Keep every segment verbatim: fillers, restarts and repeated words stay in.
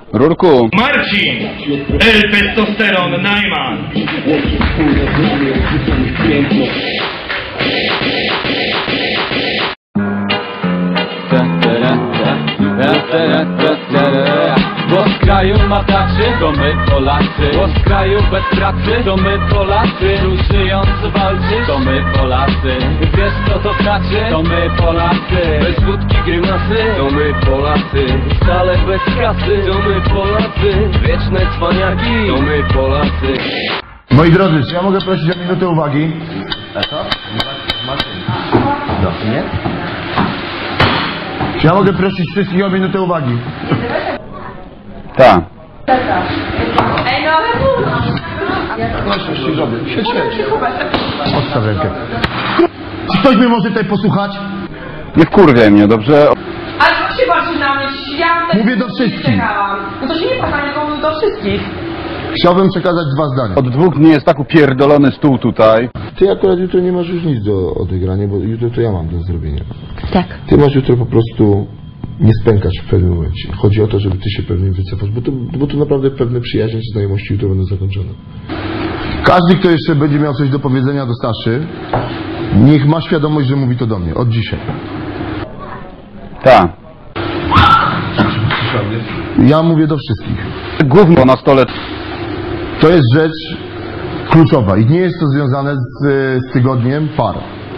Rurku. Marcin! El Testosteron Najman! Bo z kraju mataczy, to my Polacy. Bo z kraju bez pracy, to my Polacy. Tu żyjąc walczy, to my Polacy. Wiesz co to znaczy? To my Polacy. Bez wódki grymasy, to my Polacy. Wcale bez kasy, to my Polacy. Wieczne cwaniaki, to my Polacy. Moi drodzy, czy ja mogę prosić o minutę uwagi? A co? No, nie? Czy ja mogę prosić wszystkich o minutę uwagi? Tak. Ej, no ale kurwa! Proszę, się zrobię. Siedź, siedź. Odstaw rękę. Czy ktoś mnie może tutaj posłuchać? Nie wkurwiaj mnie, dobrze? Ale co się patrzy na mnie? Ja tutaj Mówię do wszystkich. czekałam. No to się nie patrzy, tylko mówię do wszystkich. Chciałbym przekazać dwa zdania. Od dwóch dni jest tak upierdolony stół tutaj. Ty akurat jutro nie masz już nic do odegrania, bo jutro to ja mam do zrobienia. Tak. Ty masz jutro po prostu nie spękać w pewnym momencie. Chodzi o to, żeby ty się pewnie wycofać, bo to, bo to naprawdę pewne przyjaźnie czy znajomości jutro będą zakończone. Każdy, kto jeszcze będzie miał coś do powiedzenia do starszy, niech ma świadomość, że mówi to do mnie, od dzisiaj. Tak. Ja mówię do wszystkich. Gówno na stole. To jest rzecz kluczowa i nie jest to związane z, z tygodniem par.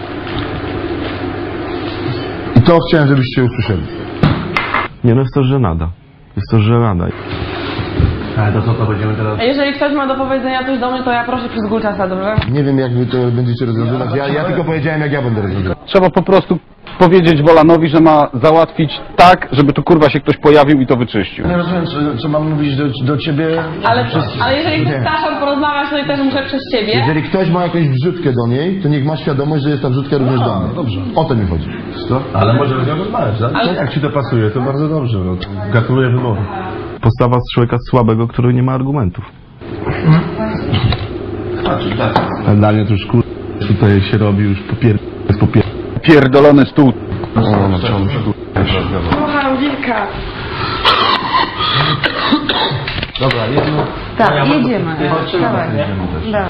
I to chciałem, żebyście usłyszeli. Nie, no jest to żenada. Jest to żenada. Ale to co, to będziemy teraz... A jeżeli ktoś ma do powiedzenia coś do mnie, to ja proszę przez Gulczasa, dobrze? Nie wiem, jak wy to będziecie rozwiązywać. Ja, ja tylko powiedziałem, jak ja będę rozwiązywał. Trzeba po prostu powiedzieć Wolanowi, że ma załatwić tak, żeby tu kurwa się ktoś pojawił i to wyczyścił. Nie rozumiem, co, co mam mówić do, do ciebie. Ale, ale jeżeli chcesz starszą porozmawiać, to i też muszę przez ciebie. Jeżeli ktoś ma jakąś wrzutkę do niej, to niech ma świadomość, że jest ta wrzutka również do mnie. Dobrze. O to mi chodzi. Co? Ale możemy z nią rozmawiać, tak? Ale- Jak ci to pasuje, to bardzo dobrze. No, to gratuluję wyboru. Postawa z człowieka słabego, który nie ma argumentów. A dla mnie to już kur... tutaj się robi już popier... jest popier... Pierdolony stół. O, no czemu się kur... Kocham wilka. Dobra, jedno... Tak, jedziemy. Dawaj. Dawaj.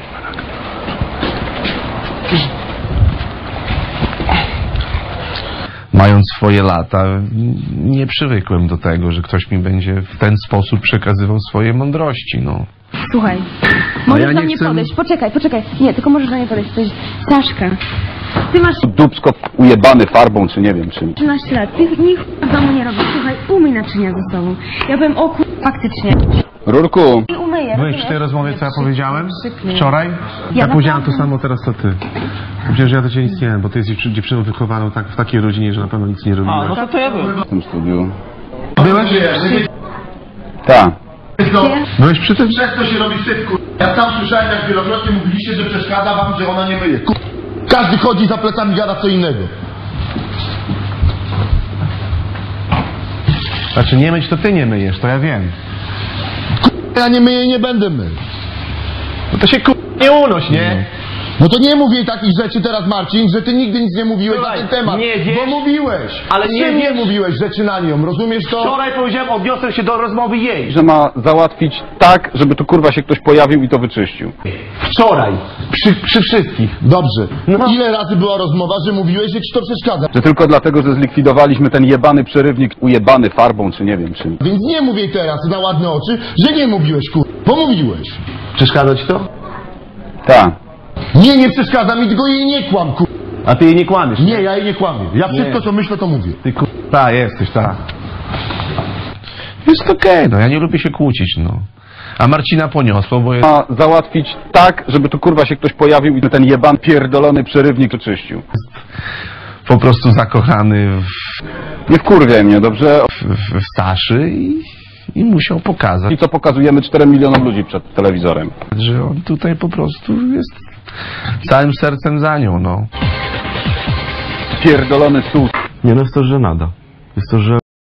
Mając swoje lata, nie przywykłem do tego, że ktoś mi będzie w ten sposób przekazywał swoje mądrości, no. Słuchaj, możesz ja do nie mnie chcę- podejść, poczekaj, poczekaj. Nie, tylko możesz do mnie podejść. To jest Staszka. Ty masz Dupsko ujebany farbą, czy nie wiem czym. trzynaście lat, ty nic w domu nie robisz. Słuchaj, umyj naczynia ze sobą. Ja powiem, o kur... faktycznie. Rurku. I umyję. Byłeś przy tej rozmowie, co ja powiedziałem? Krzyknie. Wczoraj? Ja, naprawdę- powiedziałem to samo teraz, co ty. Przecież ja do ciebie nic nie wiem, bo ty jesteś dziewczyną wychowaną tak, w takiej rodzinie, że na pewno nic nie robiłeś. No to to ja byłem. W tym studiu. Byłeś? Tak. Byłeś przy tym? Przez to się robi syf, kur... Ja sam słyszałem, jak wielokrotnie mówiliście, że przeszkadza wam, że ona nie myje. Kur... Każdy chodzi za plecami, gada co innego. Znaczy nie myć, to ty nie myjesz, to ja wiem. Ja nie myję i nie będę mył. No to się kur... nie unoś, nie? No to nie mów jej takich rzeczy teraz, Marcin, że ty nigdy nic nie mówiłeś Słuchaj, na ten temat. nie wiesz, bo mówiłeś. ale nie Czym nie wiesz- mówiłeś rzeczy na nią, rozumiesz to? Wczoraj powiedziałem, odniosłem się do rozmowy jej. Że ma załatwić tak, żeby tu kurwa się ktoś pojawił i to wyczyścił. Wczoraj. Przy, przy wszystkich. Dobrze. No. Ile razy była rozmowa, że mówiłeś, że ci to przeszkadza? Że tylko dlatego, że zlikwidowaliśmy ten jebany przerywnik ujebany farbą, czy nie wiem czym. Więc nie mów jej teraz na ładne oczy, że nie mówiłeś, kur... bo mówiłeś. Przeszkadza ci to? Tak. Nie, nie przeszkadza mi, tylko jej nie kłam, kur... A ty jej nie kłamiesz. Nie, ja jej nie kłamię. Ja Nie. wszystko, co myślę, to mówię. Ty kur... Ta, jesteś, ta. Jest okej, no ja nie lubię się kłócić, no. A Marcina poniosło, bo jest Ma załatwić tak, żeby tu kurwa się ktoś pojawił i ten jeban pierdolony przerywnik wyczyścił. po prostu zakochany w, Nie wkurwiaj mnie, dobrze? w, w Staszy i, i musiał pokazać, I co pokazujemy czterem milionom ludzi przed telewizorem. że on tutaj po prostu jest całym sercem za nią, no. Pierdolony stół. Nie, no jest to żenada. Jest to, że